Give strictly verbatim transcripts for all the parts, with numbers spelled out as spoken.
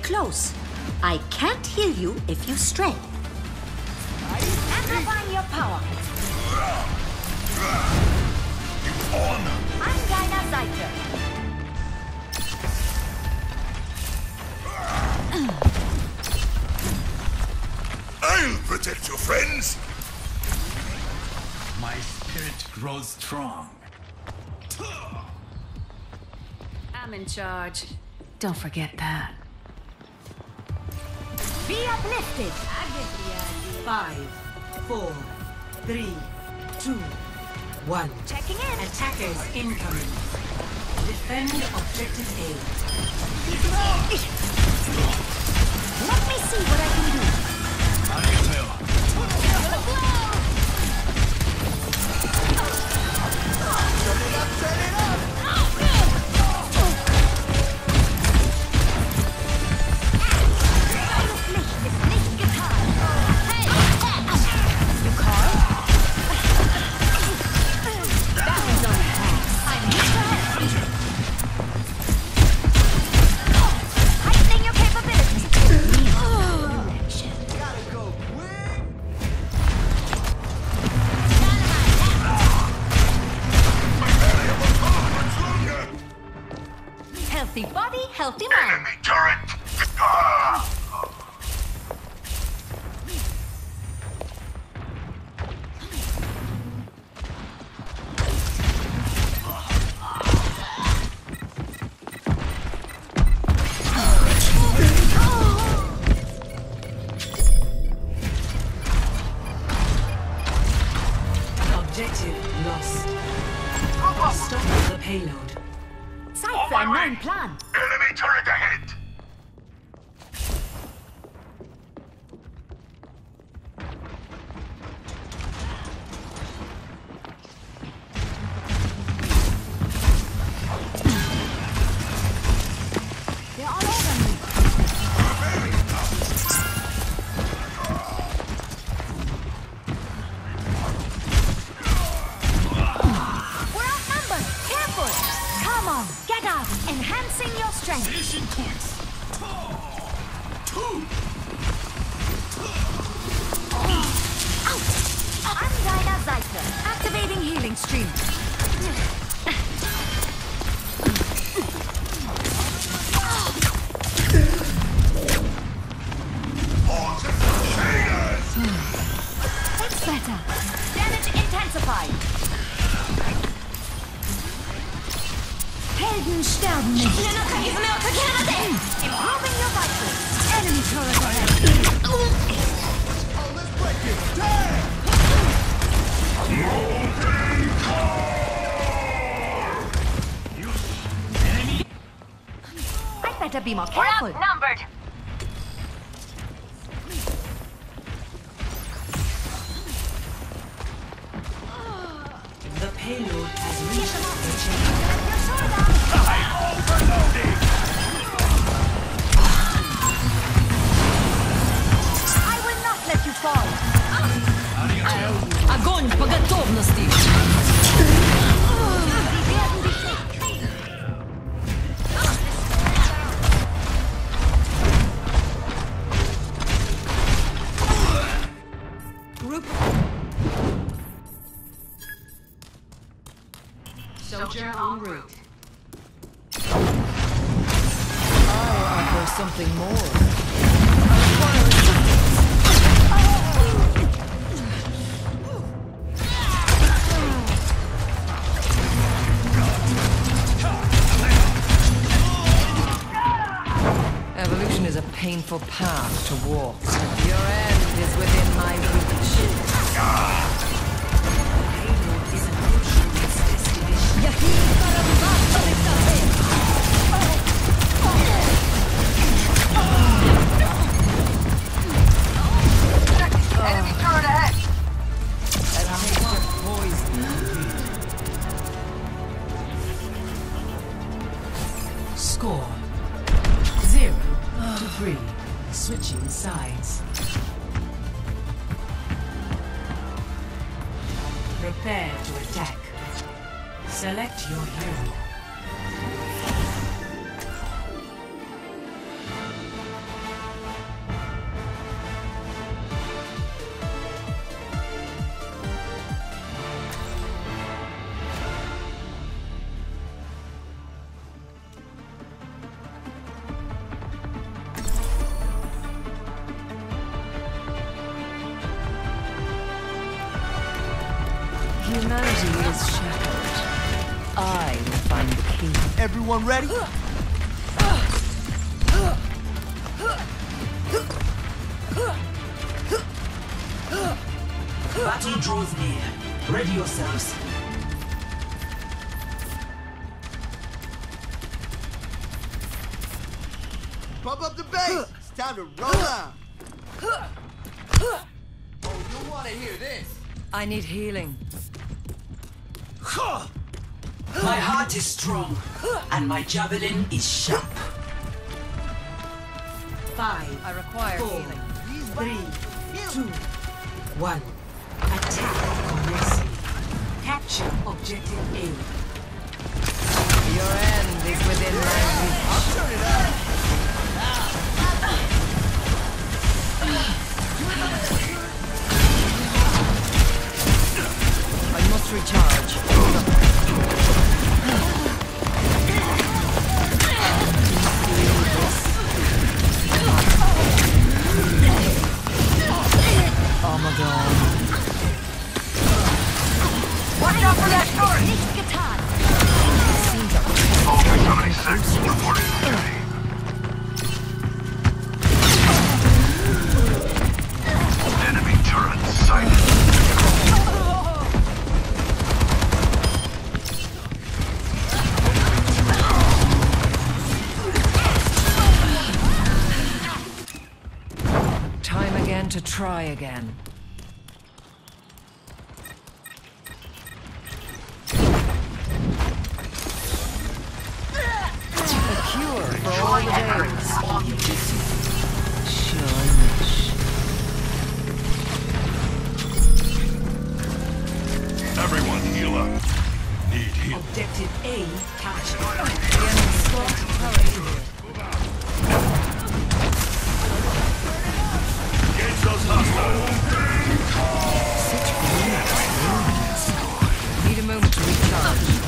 close. I can't heal you if you stray. Amplifying your power. I'm Dinah Zyter. I'll protect your friends. My spirit grows strong. I'm in charge. Don't forget that. Be uplifted. I get the idea. Five, four, three, two, one. Checking in. Attackers incoming. Defend objective A. Let me see what I can do. Healthy body, healthy mind. Enemy turret. Ah! Objective lost. Stop the payload. Zeit für einen neuen Plan. Enemy turret ahead. They're all over me. We're outnumbered. Careful. Come on, get up. Enhancing your strength. Mission points. Two. I'm Dinah Zyter. Activating healing stream. That's better. Damage intensified. Helden sterben nicht. Improving your vitals. Enemy turret ahead. I'd better be more careful. Outnumbered. The payload has reached the chamber. I will not let you fall. Огонь по готовности! Group. Soldier en route. I offer something more. Evolution is a painful path to walk. Your end is within my reach. Payload is approaching its destination. Enemy turret ahead. Score zero to three. Switching sides. Prepare to attack. Select your hero. humanity is shattered, I will find the key. Everyone ready? Battle draws near. Ready yourselves. Pump up the bass. It's time to roll out. Oh, you want to hear this? I need healing. My heart is strong, and my javelin is sharp. Five, I require four, healing. three, two, one. Attack commencing. Capture objective A. Your end is within my reach. I'll turn it up. I must recharge. Armageddon. Watch out for that sword! Nicht getan! Soldier seventy-six reporting for duty. Enemy turret sighted. Time again to try again. A cure for all the days. Sure wish. Everyone heal up. Need heal. Objective A captured. The enemy spot turret here. Engage those hostiles. Such brilliant. Need a moment to recharge.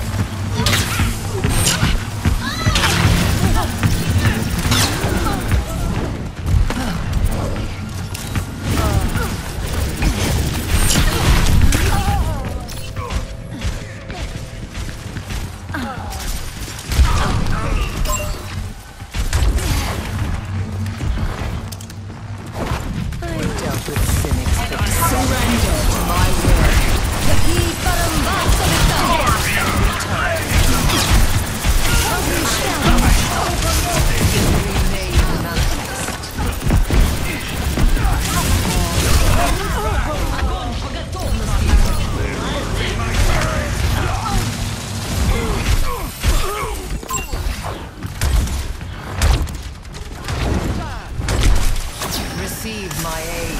Receive my aid.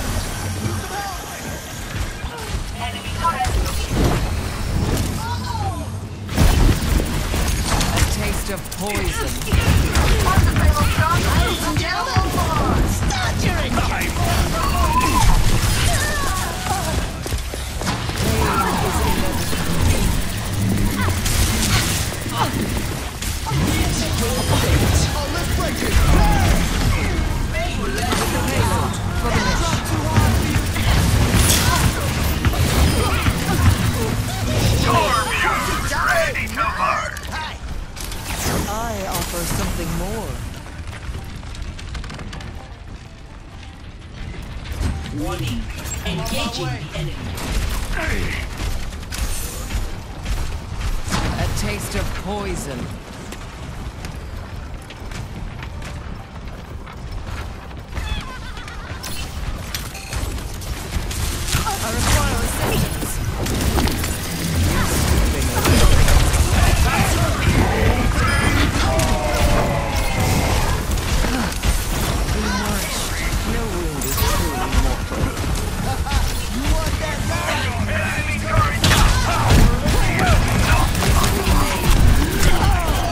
A taste of poison. Ready to march. I offer something more. Warning. Engaging the enemy. A taste of poison. I require assistance. You're slipping away. Be nourished. No wound is truly mortal. You want that now? Enemy turret.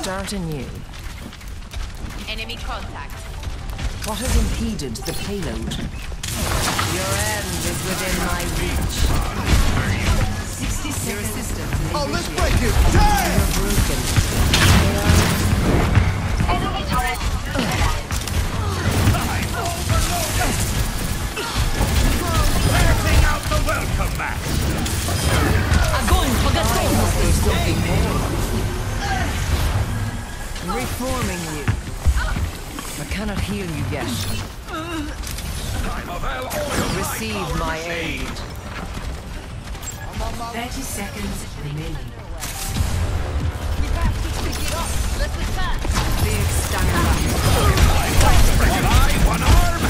start anew. Enemy contact. What has impeded the payload? Your end is within my reach. sixty Your seconds. assistance may Oh, be let's here. break it! Damn! You're broken. Enemy turret. Passing out the welcome mat. There's something more. Reforming you. I cannot heal you yet. Time of hell oil. Receive my aid. thirty seconds remaining. We have to pick it up. Let's attack. Big stamina. Eye, one arm.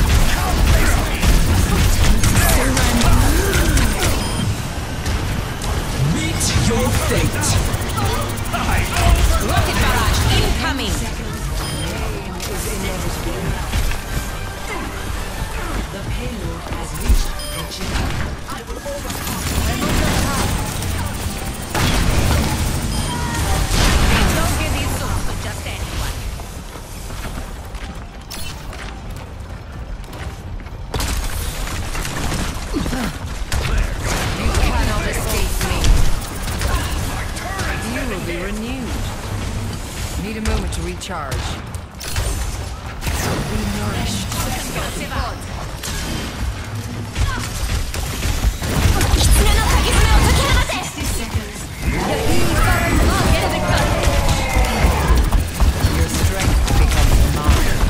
Meet your fate. Rocket barrage incoming. The payload has reached the chip. I will overcome. Don't give these souls to just anyone. You cannot escape me. You will be renewed. Need a moment to recharge. Be nourished. sixty seconds. Your strength becomes mine.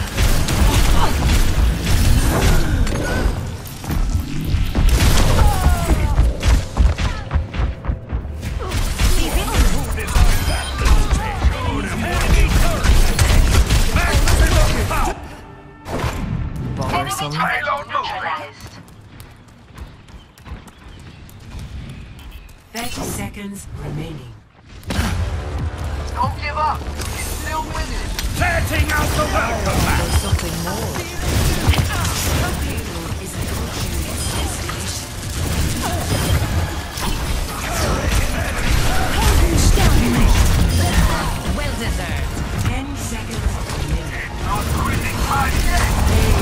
Bothersome. thirty seconds remaining. Don't give up! You're still winning! Passing out the welcome mat. There's something more. The payload is approaching its destination. Well deserved. Ten seconds remaining. Not quitting my yet.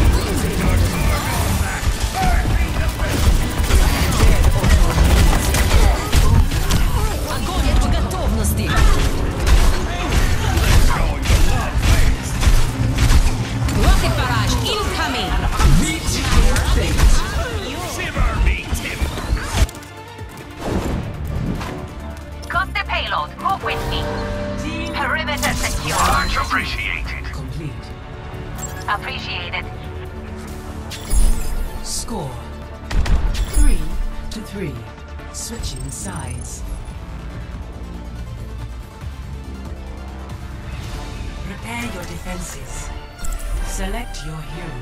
Огонь по готовности! Rocket barrage incoming. Meet your fate. Shiver me, Tim. Got the payload. Move with me. Team Perimeter secure. Much appreciated. complete. Appreciated. Score three to three. Switching sides. Prepare your defenses. Select your hero.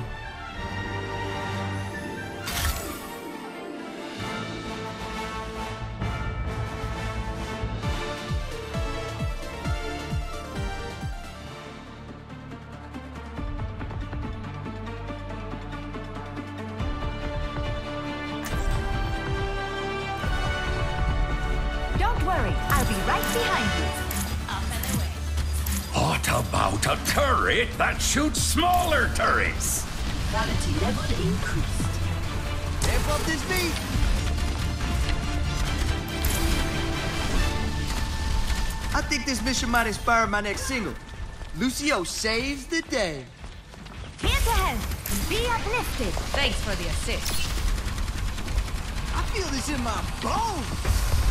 Don't worry, I'll be right behind you. What about a turret that shoots smaller turrets? Quality level increased. Amp up this beat! I think this mission might inspire my next single. Lucio saves the day. Here to help. Be uplifted. Thanks for the assist. I feel this in my bones!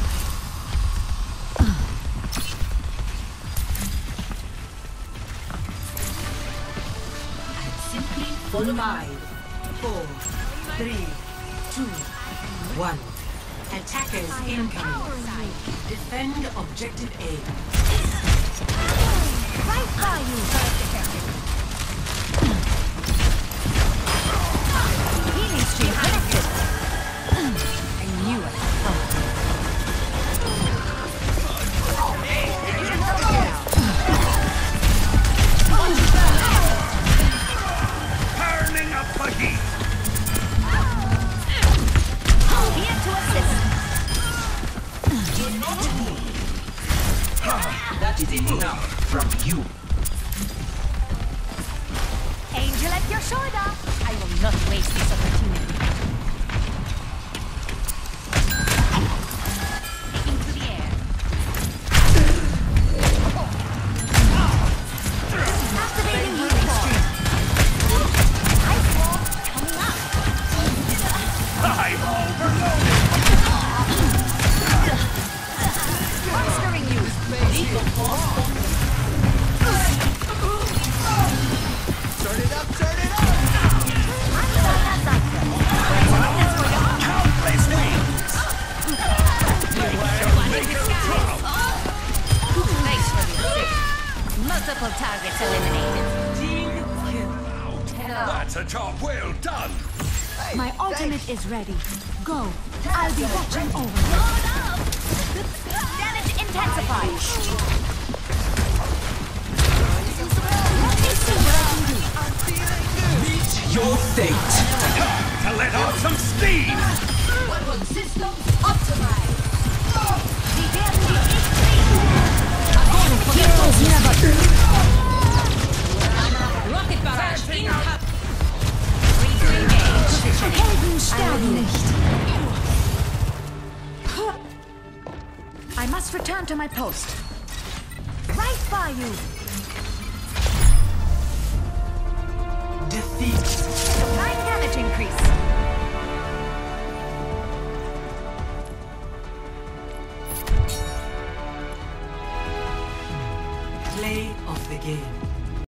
Simply follow five, four, three, two, one. Attackers incoming. Defend objective A. Right by you. Healing stream connected. I knew it. Turning up the heat. Here to assist. That is enough from you. My ultimate is ready. Go. I'll be watching over. Damage intensified. Let me see what I can do. Meet your fate. To let off some steam! Weapon systems optimized. Sie werden die Rocket barrage incoming. Helden sterben nicht. I must return to my post. Right by you. Defeat. Applying damage increase.